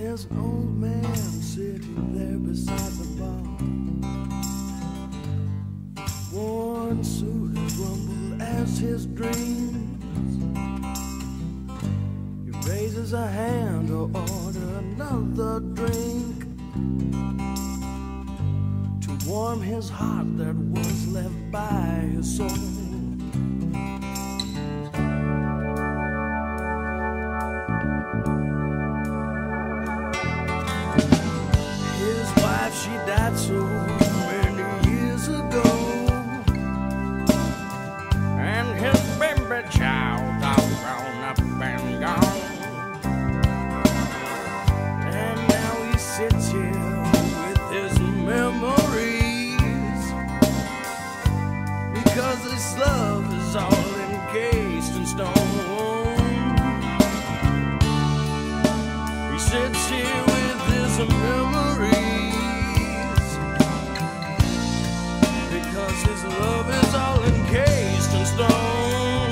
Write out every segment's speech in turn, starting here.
There's an old man sitting there beside the bar. Worn suit as rumble as his dreams. He raises a hand to order another drink, to warm his heart that was left by his soul. She died so many years ago, and his baby child all grown up and gone. And now he sits here with his memories, because his love is all encased in stone. He sits here with his memories, because his love is all encased in stone.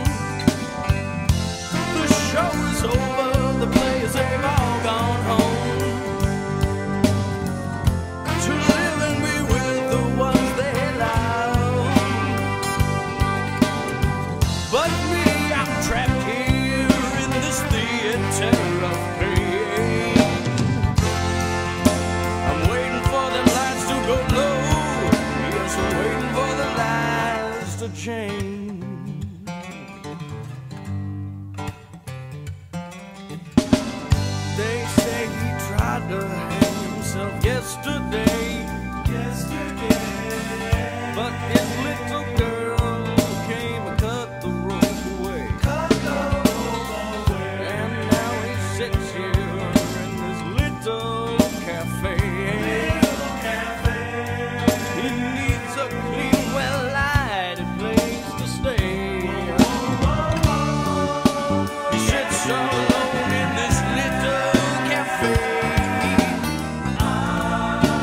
The show is over, the players they've all gone home, to live and be with the ones they love. But me, I'm trapped here in this theater of pain. I'm waiting for them lights to go low, waiting for the lies to change. They say he tried to hang himself yesterday, but his little girl came and cut the rope away. And now he sits here in this little cafe. A clean, well-lighted place to stay. He sits all alone in this little cafe.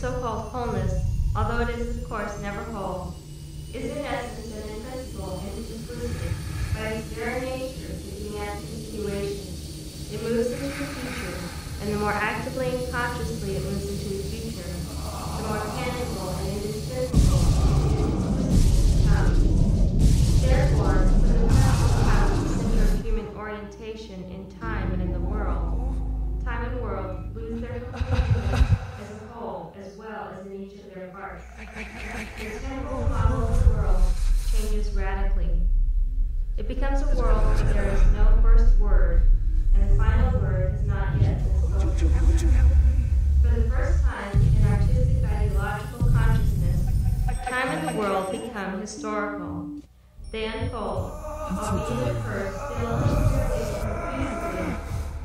so-called wholeness, although it is of course never whole, is in essence and in principle interclusive by its very nature seeking after continuation. It moves into the future, and the more actively and consciously it moves into the future, the more tangible and indispensable it becomes. Therefore, when the person becomes the center of human orientation in time and in the world, time and world lose their completeness as a whole as well as in each of their parts. The temporal model of the world changes radically. It becomes a world where there is no first word, and the final word has not yet been spoken. For the first time in artistic ideological consciousness, time and the world become historical. They unfold, albeit at first still confusedly,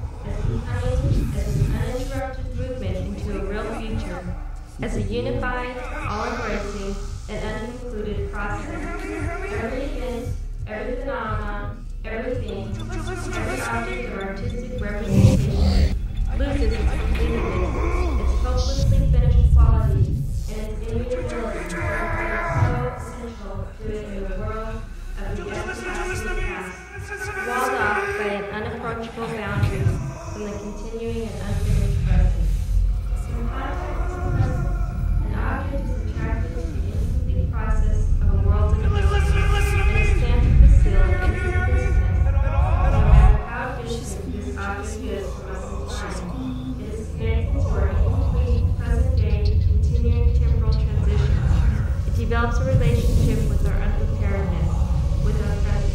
as an uninterrupted movement into a real future, as a unified, all-embracing, and unconcluded process. Every event, every phenomenon, everything, every object of artistic representation loses its completeness, its hopelessly finished quality, and its immutability that is so essential to it in the world of the absolute past, walled off by an unapproachable boundary from the continuing and unfinished present. In contact with the present, an object is attracted to the incomplete process of a world's existence and is stamped with the seal of incompleteness. No matter how distant this object is from us in time, it is connected to our incomplete present-day continuing temporal transitions. It develops a relationship with our unpreparedness, with our present.